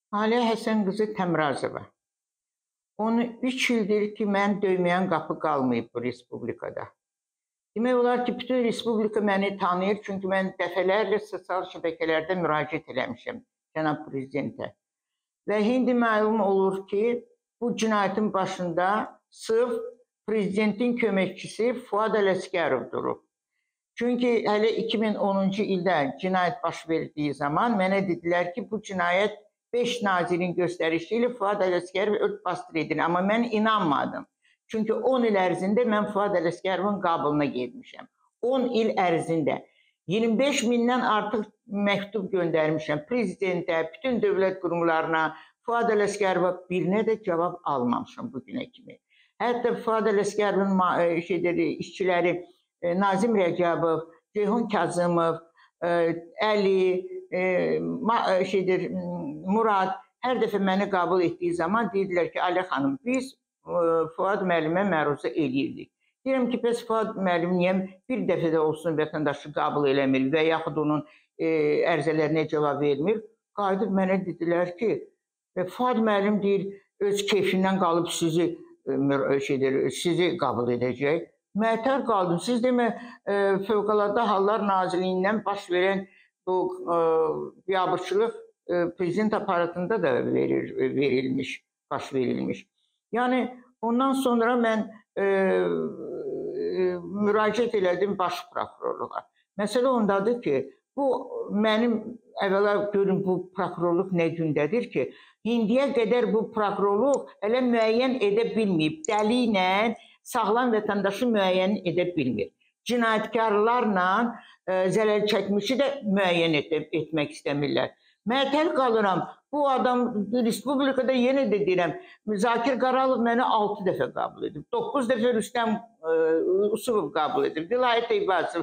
Aliyə Həsən qızı Təmrazova. Onu 3 ildir ki, mən döyməyən qapı qalmayıb bu respublikada. Demək olar ki, bütün respublika məni tanıyır, çünki mən dəfələrlə sosial şəbəkələrdə müraciət eləmişəm cənab prezidentə. Və indi məlum olur ki, bu cinayətin başında sırf prezidentin köməkçisi Fuad Ələsgərov durub. Çünki hələ 2010-cu ildə cinayət baş verdiyi zaman mənə dedilər ki, bu cinayət 5 nazirin göstərişi ilə Fuad Ələsgərov örtbasdır edilir. Amma mən inanmadım. Çünki 10 il ərzində mən Fuad Ələsgərovun qabılına getmişəm. 10 il ərzində 25 mindən artıq məktub göndərmişəm prezidentə, bütün dövlət qurumlarına. Fuad Ələsgərova birinə də cavab almamışam bugünə kimi. Hətta Fuad Ələsgərovun işçiləri Nazim Rəcəbov, Ceyhun Kazımov, Əli, Murad hər dəfə məni qəbul etdiyi zaman dedilər ki, Aliyə xanım, biz Fuad müəllimə məruzə eləyirdik. Deyirəm ki, bəs Fuad müəllim niyə bir dəfə də olsun vətəndaşı qəbul eləmir və yaxud onun ərizələrinə cavab vermir? Qayıdıb mənə dedilər ki, Fuad müəllim deyir, öz keyfindən qalıb sizi qəbul edəcək. Məhtər qaldım. Siz demə, Fövqəladə Hallar Nazirliyindən baş verən bu biabırçılıq prezident aparatında da verilmiş, baş verilmiş. Yəni, ondan sonra mən müraciət elədim baş prokurorluğa. Məsələ ondadır ki, bu mənim əvvəla görün bu prokurorluq nə gündədir ki, indiyə qədər bu prokurorluq hələ müəyyən edə bilməyib. Dəli ilə sağlam vətəndaşı müəyyən edə bilmir. Cinayətkarlarla zərər çəkmişi də müəyyən etmək istəmirlər. Məhtəl qalıram. Bu adam respublikada yenə də deyirəm, Zakir Qaralov məni 6 dəfə qəbul edib. 9 dəfə Rüstəm Usubov qəbul edib. Vilayət Eybasov,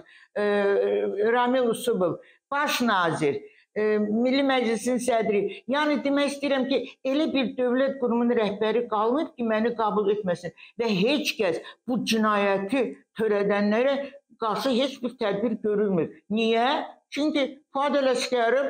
Ramil Usubov, baş nazir, Milli Məclisin sədri. Yəni demək istəyirəm ki, elə bir dövlət qurumunun rəhbəri qalmayıb ki, məni qəbul etməsin. Və heç kəs bu cinayəti törədənlərə qarşı heç bir tədbir görülmür. Niyə? Çünki Fuad Ələsgərov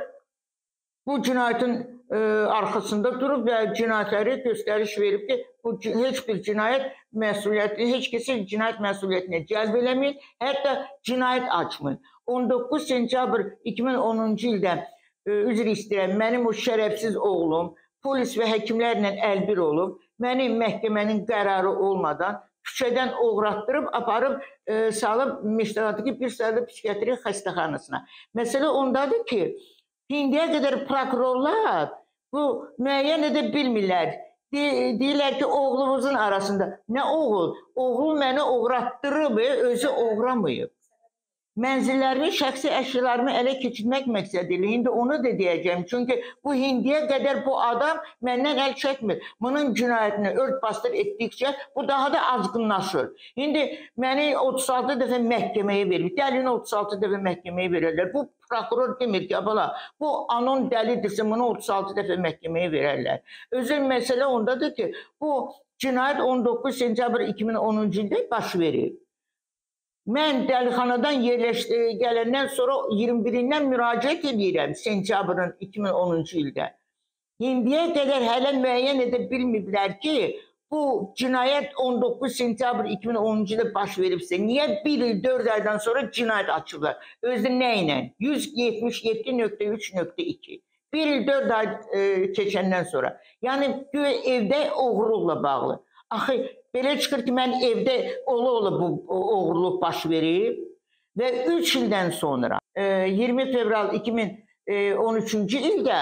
bu cinayətin arxasında durub və cinayətləri göstəriş verib ki, heç bir cinayət məsuliyyəti, heç kəsi cinayət məsuliyyətinə cəlb eləmir, hətta cinayət açmır. 19 sentyabr 2010-cu ildə üzr istəyirəm, mənim o şərəfsiz oğlum polis və həkimlərlə əlbir olub, mənim məhkəmənin qərarı olmadan küçədən oğratdırıb, aparıb, salıb Meştəqatdakı bir sayılı psixiatri xəstəxanasına. Məsələ ondadır ki, indiyə qədər prokurorlar bu müəyyən edə bilmirlər. Deyirlər ki, oğlumuzun arasında. Nə oğul? Oğul məni oğratdırıb, özü oğramayıb. Mənzillərimi, şəxsi əşyalarımı ələ keçirmək məqsədilə. İndi onu da deyəcəm. Çünki bu indiyə qədər bu adam məndən əl çəkmir. Bunun cinayətini örtbasdır etdikcə bu daha da azğınlaşır. İndi məni 36 dəfə məhkəməyə verir. Dəlini 36 dəfə məhkəməyə verirlər. Bu prokuror demir ki, bala, bu anon dəlidirsə bunu 36 dəfə məhkəməyə verərlər. Özü məsələ ondadır ki, bu cinayət 19 sentyabr 2010-cu ildə baş verir. Mən dəlixanadan gələndən sonra 21-dən müraciət edirəm sentyabrın 2010-cu ildə. İndiyə qədər hələ müəyyən edə bilmiblər ki, bu cinayət 19 sentyabr 2010-cu ildə baş veribsə, niyə 1 il 4 aydan sonra cinayət açıblar? Özü nə ilə? 177.3.2. 1 il 4 ay keçəndən sonra. Yəni, evdə oğurluqla bağlı. Axı, belə çıxır ki, mən evdə ola-ola bu oğurluq baş verib və 3 ildən sonra 20 fevral 2013-cü ildə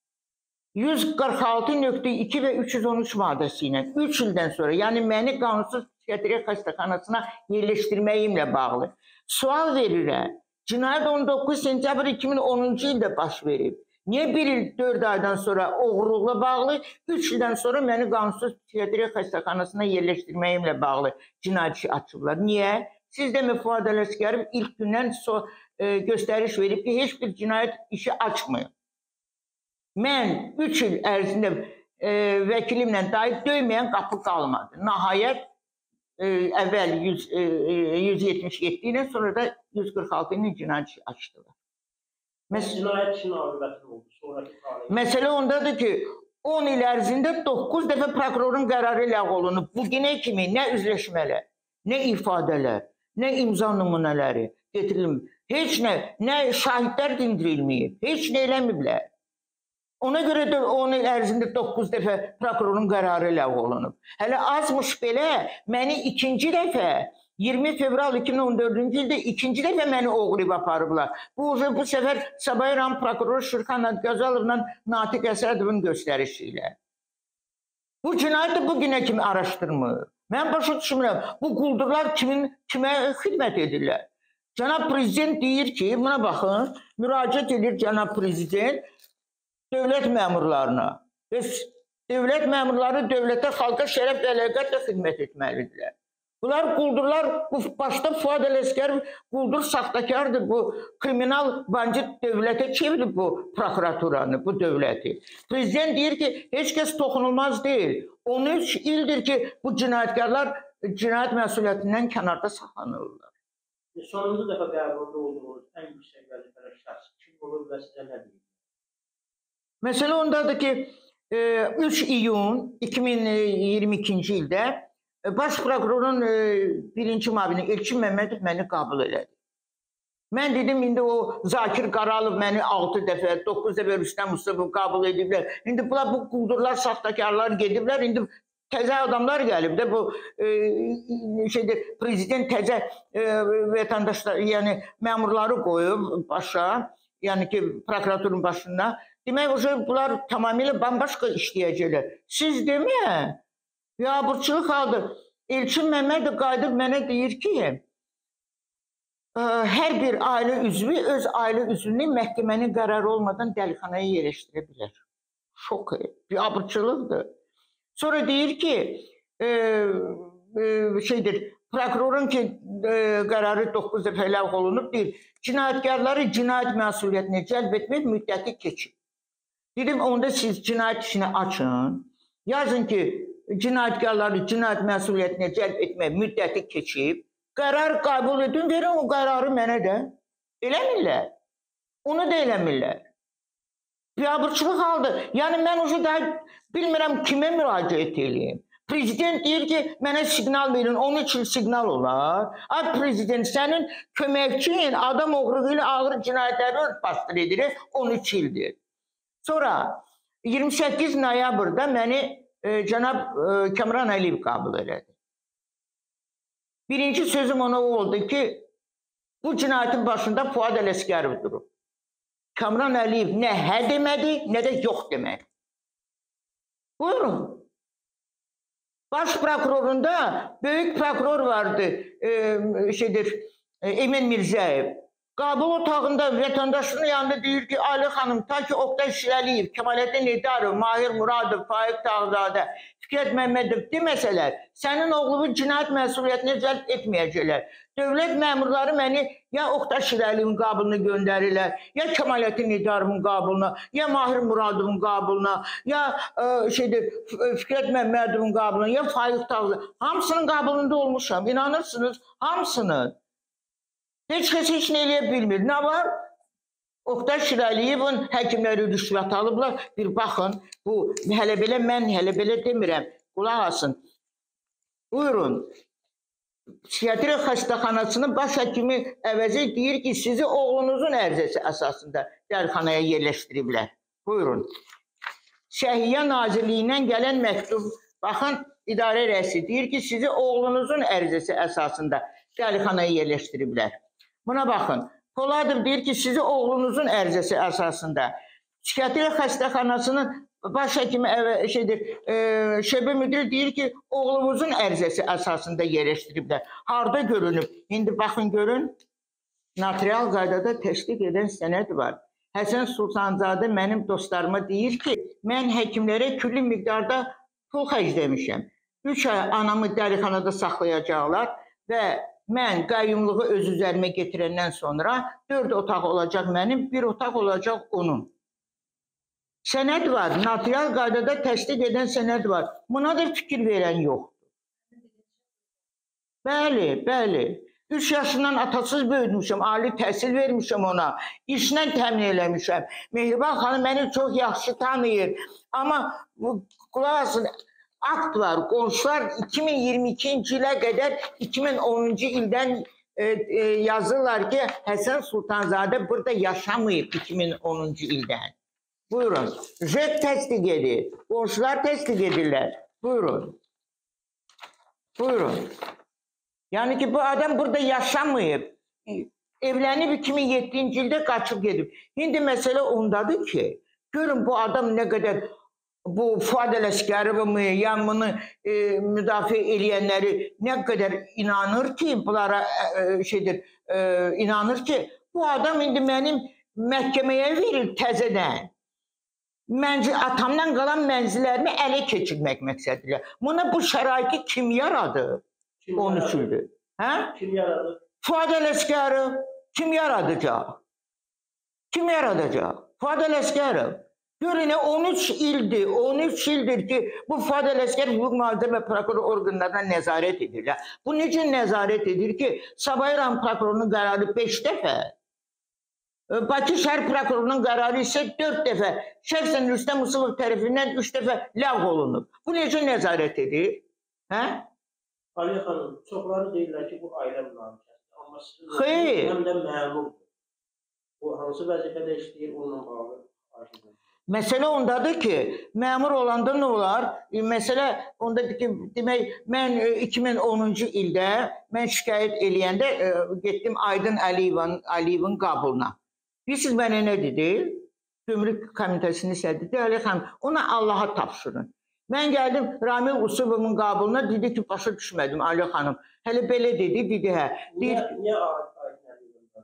146.2 və 313 maddəsi ilə 3 ildən sonra, yəni məni qanunsuz psixiatri xəstəxanasına yerləşdirməyimlə bağlı sual verirəm. Cinayət 19 sentyabr 2010-cu ildə baş verib. Niyə 1 il 4 aydan sonra oğurluqla bağlı, 3 ildən sonra məni qanunsuz psixiatri xəstəxanasına yerləşdirməyimlə bağlı cinayət işi açıblar. Niyə? Siz demə Fuad Ələsgərov ilk gündən göstəriş verib ki, heç bir cinayət işi açmıyor. Mən 3 il ərzində vəkilimlə dair döyməyən qapı qalmadı. Nəhayət, əvvəl 177 ilə, sonra da 146 ilə cinayət işi açdılar. Cinayət işinin aqibəti oldu, sonraki tarih. Məsələ ondadır ki, 10 il ərzində 9 dəfə prokurorun qərarı ləğv olunub. Bu günə kimi nə üzləşmələr, nə ifadələr, nə imza nümunələri getirilmir. Heç nə şahidlər dindirilməyib, heç nə eləmiblər. Ona görə də 10 il ərzində 9 dəfə prokurorun qərarı ləğv olunub. Hələ azmış belə, məni ikinci dəfə 20 fevral 2014-cü ildə ikinci dəfə məni oğurlayıb aparıblar. Bu səfər Sabah İran prokuroru Şirxan Adqazalovla Natiq Əsədovun göstərişi ilə. Bu cinayəti bu günə kimi araşdırmır. Mən başa düşmürəm, bu quldurlar kimə xidmət edirlər? Cənab Prezident deyir ki, buna baxın, müraciət edir Cənab Prezident dövlət məmurlarına. Dövlət məmurları dövlətə, xalqa şərəf və ləyaqətlə xidmət etməlidirlər. Bunlar quldurlar, bu başda Fuad Ələsgərov quldur, saxtakardır, bu kriminal bandit dövlətə çevirib bu prokuraturanı, bu dövləti. Prezident deyir ki, heç kəs toxunulmaz deyil. 13 ildir ki, bu cinayətkarlar cinayət məsuliyyətindən kənarda saxlanırlar. Sonuncu dəfə qəbulda olduğunuz ən yüksək vəzifəli şəxs kim olur və sizə nə deyir? Məsələ ondadır ki, 3 iyun 2022-ci ildə Baş prokurorun birinci müavini Elçin Məmmədov məni qəbul elədi. Mən dedim, indi o Zakir Qaralov məni 6 dəfə, 9 dəfə Rüstəm Mustafa qəbul ediblər. İndi bu quldurlar, saxtakarlar gediblər, indi təzə adamlar gəlib də bu prezident təzə vətəndaşlar, yəni məmurları qoyub başa, yəni ki, prokuraturun başında. Demək, bunlar tamamilə bambaşqa işləyəcəklər. Siz demə, biabırçılıq haldır. Elçin Məmmədov qayıdıb mənə deyir ki, hər bir ailə üzvü öz ailə üzvünü məhkəmənin qərarı olmadan dəlixanaya yerləşdirə bilər. Şok, biabırçılıqdır. Sonra deyir ki, prokurorun ki, qərarı 9 dəfə ləğv olunub, deyir, cinayətkarları cinayət məsuliyyətinə cəlb etmək müddəti keçib. Dedim, onda siz cinayət işini açın, yazın ki, cinayətkarları cinayət məsuliyyətinə cəlb etmək müddəti keçib, qərar qəbul edin, verin o qərarı mənə də. Eləmirlər. Onu da eləmirlər. Biabırçılıq haldır. Yəni, mən o daha bilmirəm kimə müraciət edeyim. Prezident deyir ki, mənə siqnal verin, onun üçün siqnal olar. Ay, prezident, sənin köməkçin adam oğruğu ilə ağır cinayətləri örtbasdır edir, 13 ildir. Sonra 28 noyabrda məni cənab Kamran Əliyev qəbul elədi. Birinci sözüm ona oldu ki, bu cinayətin başında Fuad Ələsgərov durub. Kamran Əliyev nə hə demədi, nə də yox demədi. Buyurun. Baş prokurorunda böyük prokuror vardı, Emin Mirzəyev. Qəbul otağında vətəndaşının yanında deyir ki, Ali xanım, ta ki Oqtay Şirəliyev, Kemalettin Edarov, Mahir Muradov, Faiq Tağzadə, Fikrət Məmmədov deməsələr, sənin oğlunu cinayət məsuliyyətinə cəlb etməyəcəklər. Dövlət məmurları məni ya Oqtay Şirəliyevin qəbuluna göndərirlər, ya Kemalettin Edarovun qəbuluna, ya Mahir Muradovun qəbuluna, ya Fikrət Məmmədovun qəbuluna, ya Faiq Tağzadə. Hamısının qəbulunda olmuşam, inanırsınız, hamısının. Heç kəs heç nə eləyə bilmir. Nə var? Oqtay Şirəliyevin həkimləri rüşvət alıblar. Bir baxın, bu hələ belə mən hələ belə demirəm. Qulaq asın. Buyurun. Psixiatri xəstəxanasının baş həkimi əvəzi deyir ki, sizi oğlunuzun ərizəsi əsasında dəlixanaya yerləşdiriblər. Buyurun. Səhiyyə Nazirliyindən gələn məktub, baxın, idarə rəisi deyir ki, sizi oğlunuzun ərizəsi əsasında dəlixanaya yerləşdiriblər. Buna baxın, Poladov deyir ki, sizi oğlunuzun ərizəsi əsasında psixiatri xəstəxanasının baş həkimi şöbə müdiri deyir ki, oğlumuzun ərizəsi əsasında yerləşdiriblər. Harada görünüb? İndi baxın, görün, notarial qaydada təsdiq edən sənəd var. Həsən Sultanzadə mənim dostlarıma deyir ki, mən həkimlərə külli miqdarda pul xərcləmişəm. 3 ay anamı dəlixanada saxlayacaqlar və mən qayyumluğu öz üzərimə getirəndən sonra 4 otaq olacaq mənim, 1 otaq olacaq onun. Sənəd var, notarial qaydada təsdiq edən sənəd var. Buna da fikir verən yoxdur. Bəli, bəli. 3 yaşından atasız böyütmüşəm, ali təhsil vermişəm ona, işlə təmin eləmişəm. Mehriban xanım məni çox yaxşı tanıyır. Amma bu qulaq asın, akt var, qonşular 2022-ci ilə qədər 2010-cu ildən yazırlar ki, Həsən Sultanzadə burada yaşamayıb 2010-cu ildən. Buyurun, JET təsdiq edir, qonşular təsdiq edirlər. Buyurun. Buyurun. Yani ki bu adam burada yaşamayıb. Evlənib 2007-ci ildə qaçıb gedib. İndi məsələ ondadır ki, görün bu adam nə qədər bu Fuad Ələsgərov'u, yanını müdafiə eləyənləri nə qədər inanır ki, bunlara inanır ki, bu adam indi mənim məhkəməyə verir təzədən. Atamdan qalan mənzillərimi ələ keçirmək məqsədilə. Buna bu şəraiti kim yaradı? 13 ildir. Kim yaradı? Fuad Ələsgərov. Kim yaradacaq? Kim yaradacaq? Fuad Ələsgərov. Görün, 13 ildir ki, bu Fuad Ələsgərov hüquq mühafizə və prokuror orqanlarına nəzarət edirlər. Bu necə nəzarət edir ki, Sabah İran prokurorunun qərarı 5 dəfə, Bakı şəhər prokurorunun qərarı isə 4 dəfə, şəxsən Rüstəm Usubov tərəfindən 3 dəfə ləğv olunub. Bu necə nəzarət edir? Aliyə xanım, çoxları deyirlər ki, bu ailə münaqişəsidir. Amma Xeyr. Həm də məmurdur. Bu hansı vəzifədə işləyir, onunla bağlı arşivdir. Məsələ ondadır ki, məmur olanda nə olar? Məsələ ondadır ki, demək, mən 2010-cu ildə mən şikayət eləyəndə getdim Aydın Əliyevin qabuluna. Bilirsiniz mənə nə dedi? Gümrük komitəsinin sədridi Aliyə xanım, ona Allaha tapşırın. Mən gəldim Ramil Usubovun qabuluna, dedi ki, başa düşmədim Aliyə xanım. Hələ belə dedi, hə. Niyə Aydın Əliyevin?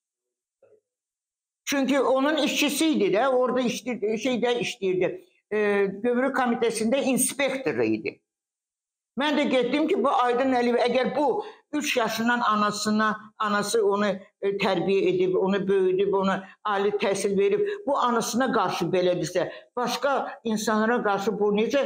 Çünki onun işçisiydi də, orada işləyirdi. Gümrük komitəsində inspektoru idi. Mən də getdim ki, bu Aydın Əliyev, əgər bu 3 yaşından anası onu tərbiyə edib, onu böyüdüb, ona ali təhsil verib, bu anasına qarşı belədirsə, başqa insanlara qarşı bu necə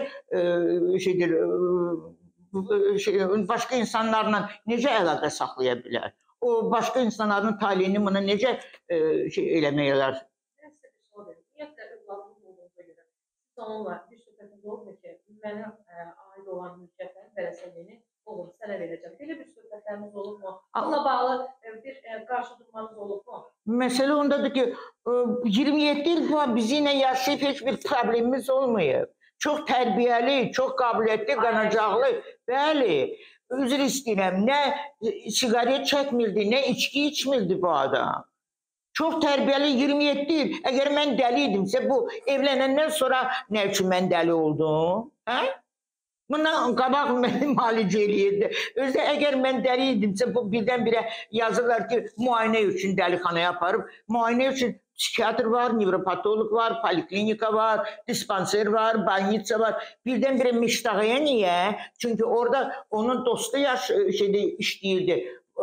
başqa insanlarla necə əlaqə saxlaya bilər? O başqa insanların taliyini buna necə eləmək olar? Mən sizə bir sual verim. Ümumiyyətlə, övladınız olduğunuza görə siz onunla bir söhbətiniz olmur ki, mənə aid olan mülkiyyətlərin bərəsəliyini oğlum sənə verəcəm. Belə bir söhbətləriniz olub mu? Bununla bağlı bir qarşı durmanız olub mu? Məsələ ondadır ki, 27 il bizi ilə yaşayıb heç bir problemimiz olmayıb. Çox tərbiyəli, çox qabiliyyətli, qanacaqlı. Bəli, üzr istəyirəm, nə sigaret çəkmirdi, nə içki içmirdi bu adam. Çox tərbiyəli, 27 il. Əgər mən dəli idimsə, bu evlənəndən sonra nə üçün mən dəli oldum? Bundan qabaq məni müalicə eləyirdi. Özdə əgər mən dəli idimsə, bu birdən-birə yazırlar ki, müayinə üçün dəlixanaya aparıb. Müayinə üçün psikiatr var, nevropatolog var, poliklinika var, dispanser var, banitsa var. Birdən-birə Miştağaya niyə? Çünki orada onun dostu işləyirdi.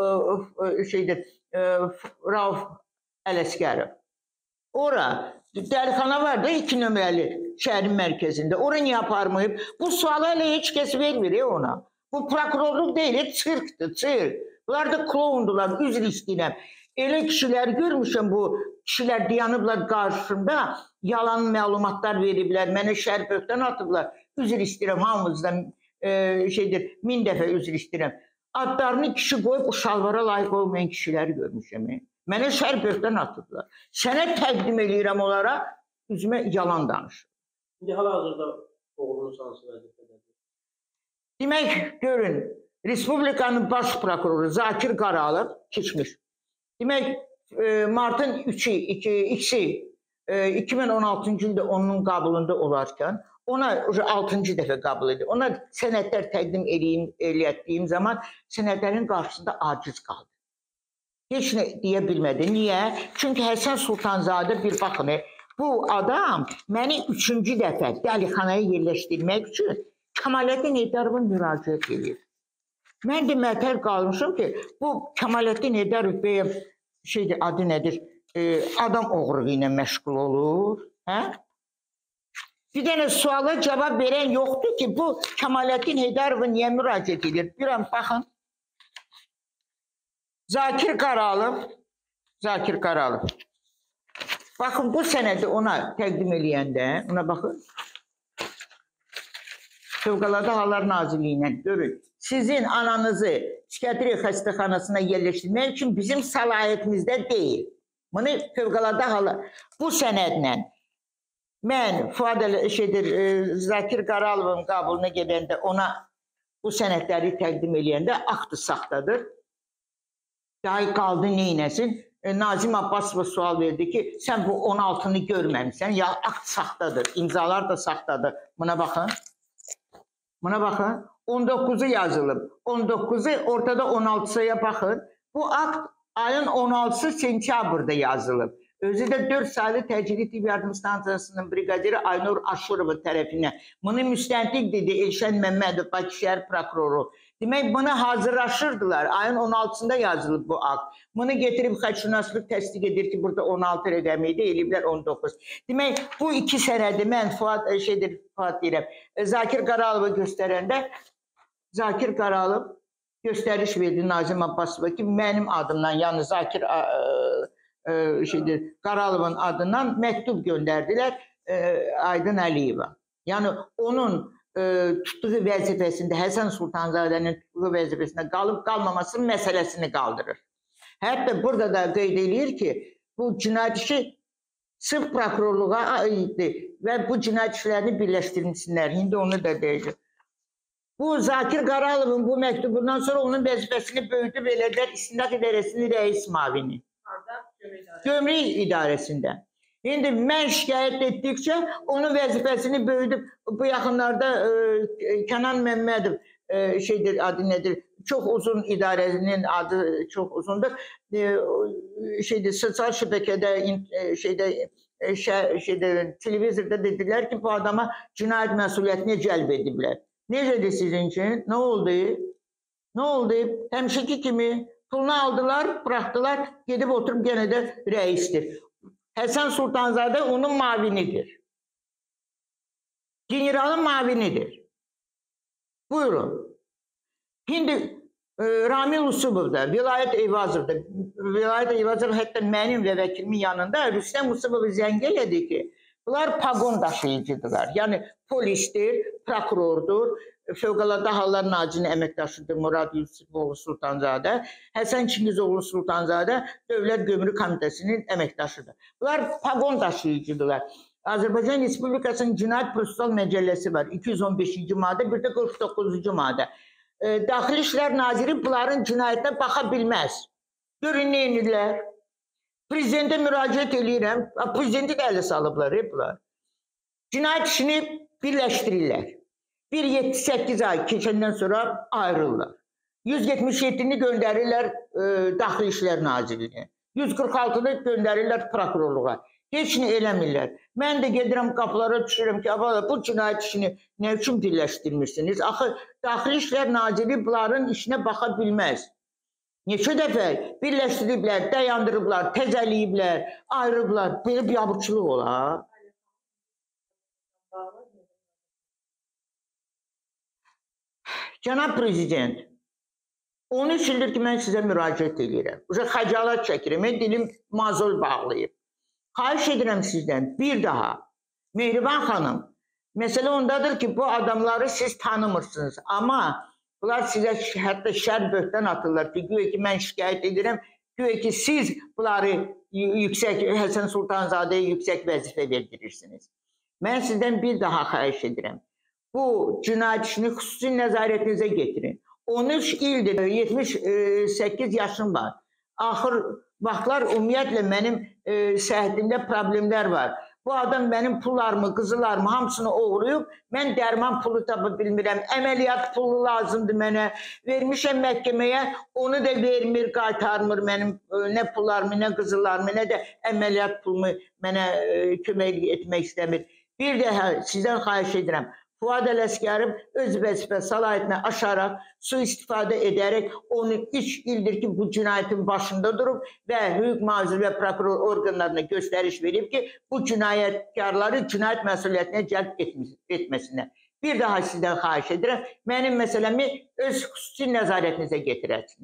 Rauf Ələsgərov. Ora dəlixana var da 2 nömrəli şəhərin mərkəzində. Ora niyə aparmayıb? Bu sualı hələ heç kəs vermir ona. Bu prokurorluq deyil, sirkdir, sirk. Bunlar da kloundular, üzr istəyirəm. Elə kişilər görmüşəm, bu kişilər dayanıblar qarşımda, yalan məlumatlar veriblər, mənə şərbətdən atıblar. Üzr istəyirəm, hamımızdan 1000 dəfə üzr istəyirəm. Adlarını kişi qoyub o şalvara layiq olmayan kişiləri görmüşəm. Mənə şərbətdən atıblar. Sənə təqdim eləyirəm onlara, üzümə yalan danışır. İndi hal-hazırda oğlunuz hansı vəzifədədir? Demək, görün, Respublikanın baş prokuroru Zakir Qaralov keçmiş. Demək, martın 3-i 2016-cı ildə onun qabulunda olarkən, ona 6-cı dəfə qabul edir. Ona sənədlər təqdim eləyətdiyim zaman sənədlərin qarşısında aciz qaldı. Heç nə deyə bilmədi. Niyə? Çünki Həsən Sultanzadə bir baxın, bu adam məni 3-cü dəfə dəlixanaya yerləşdirmək üçün Kamaləddin Heydərovun müraciət edir. Mən də mətər qalmışım ki, bu Kamaləddin Heydərov bəyəm adı nədir? Adam oğruğu ilə məşğul olur. Bir dənə suala cavab verən yoxdur ki, bu Kamaləddin Heydərova niyə müraciət edir? Bir an baxın. Zakir Qaralov. Baxın, bu sənədi ona təqdim eləyəndə, ona baxın. Fövqəladə Hallar Nazirliyindən görün. Sizin ananızı psixiatri xəstəxanasına yerləşdirmək üçün bizim səlahiyyətimizdə deyil. Bunu Fövqəladə Hallar. Bu sənədlə mən Zakir Qaralovun qabuluna gedəndə ona bu sənədləri təqdim eləyəndə aktı saxtadır. Dahi qaldı neynəsin? Nazim Abbasova sual verdi ki, sən bu 16-nı görməmişsən, ya akt saxtadır, imzalar da saxtadır. Buna baxın. 19'u yazılıb. 19'u ortada 16'ya baxın. Bu akt ayın 16'sı sentyabrda yazılıb. Özü də 4 saylı təcili tibb yardım stansiyasının briqadiri Aynur Aşurova tərəfindən. Bunu müstəntiq dedi Elşən Məmmədov, Bakı şəhər prokuroru. Demək, bunu hazırlaşırdılar. Ayın 16'sında yazılıb bu akt. Bunu getirib xəttşünaslıq təsdiq edir ki, burada 16 rəqəmi idi, eləyiblər 19. Demək, bu iki sənədi mən Fuad deyirəm, Zakir Qaralovu göstərəndə, Zakir Qaralov göstəriş verdi Nazim Abbasova ki, mənim adımdan, yəni Zakir Qaralovun adından məktub göndərdilər Aydın Əliyeva. Yəni, onun tutduğu vəzifəsində, Həsən Sultanzadənin tutduğu vəzifəsində qalıb-qalmamasının məsələsini qaldırır. Hətta burada da qeyd edir ki, bu cinayət işi sırf prokurorluğa aiddir və bu cinayət işlərini birləşdirmişsinlər. İndi onu da deyəcək. Bu Zakir Qaralovun bu məktubundan sonra onun vəzifəsini böyüdüb elədilər İstinaq İdarəsinin rəis mavini. Gömrük İdarəsində. İndi mən şikayət etdikcə onun vəzifəsini böyüdüb bu yaxınlarda Kənan Məmmədov adı nedir? Çox uzun idarənin adı çox uzundur. Sosial şəbəkədə televizorda dedilər ki, bu adama cinayət məsuliyyətinə cəlb ediblər. Necədir sizin üçün? Nə oldu? Nə oldu? Həmişəki kimi pulunu aldılar, bıraktılar, gedib oturup gene de reistir. Həsən Sultanzadə onun mavinidir. Generalın mavinidir. Buyurun. Şimdi Ramil Usubov da, Vilayet Eyvazov da, Vilayet Eyvazov hətta mənim və vəkilimin yanında Rüstəm Usubov zəng elədi ki, bunlar pagon daşıyıcıdırlar. Yəni polisdir, prokurordur, Fövqəladə Hallar Nazirinin əməkdaşıdır Murad Yusufoğlu Sultanzadə, Həsən Çingizoğlu Sultanzadə Dövlət Gömrük Komitəsinin əməkdaşıdır. Bunlar pagon daşıyıcıdırlar. Azərbaycan Respublikasının Cinayət Prosessual Məcəlləsi var, 215-ci maddə, bir də 49-cu maddə. Daxili İşlər Naziri bunların cinayətinə baxa bilməz. Görün, nə edirlər? Prezidentə müraciət edirəm, prezidenti də ələ salıblar, bunlar. Cinayət işini birləşdirirlər. 1-7-8 ay keçəndən sonra ayrılırlar. 177'ni göndərirlər Daxili İşlər Nazirliyinə. 146'nı göndərirlər prokurorluğa. Heç nə eləmirlər. Mən də gedirəm qapılara düşürəm ki, bu cinayət işini nə üçün birləşdirmirsiniz? Axı, Daxili İşlər Nazirliyi bunların işinə baxa bilməz. Neçə dəfə birləşdiriblər, dayandırıblar, təzəliyiblər, ayrılıblar. Belə bir abırçılıq olar. Cənab Prezident, 13 ildir ki, mən sizə müraciət edirəm. Xəcalat çəkirəm, dilim mazol bağlayıb. Xahiş edirəm sizdən bir daha. Mehriban xanım, məsələ ondadır ki, bu adamları siz tanımırsınız. Amma bunlar sizə hətta şər böhtən atırlar ki, güya ki, mən şikayət edirəm, güya ki, siz bunları Həsən Sultanzadəyə yüksək vəzifə verdirirsiniz. Mən sizdən bir daha xahiş edirəm. Bu cinayət işini xüsusi nəzarətinizə getirin. 13 ildir, 78 yaşım var. Axır vaxtlar ümumiyyətlə mənim səhhətimdə problemlər var. Bu adam mənim pullarımı, qızılarımı hamısını oğruyub, mən dərman pulu tapa bilmirəm. Əməliyyat pulu lazımdır mənə. Vermişəm məhkəməyə, onu da vermir, qaytarmır mənim nə pullarımı, nə qızılarımı, nə də əməliyyat pulumu mənə kömək etmək istəmir. Bir də sizdən xahiş edirəm. Fuad Ələsgərov öz vəzifə səlahiyyətini aşaraq, sui-istifadə edərək 13 ildir ki, bu cinayətin başında durub və hüquq mühafizə və prokuror orqanlarına göstəriş verib ki, bu cinayətkarları cinayət məsuliyyətinə cəlb etməsinlər. Bir daha sizdən xahiş edirəm, mənim məsələmi öz xüsusi nəzarətinizə getirəsiniz.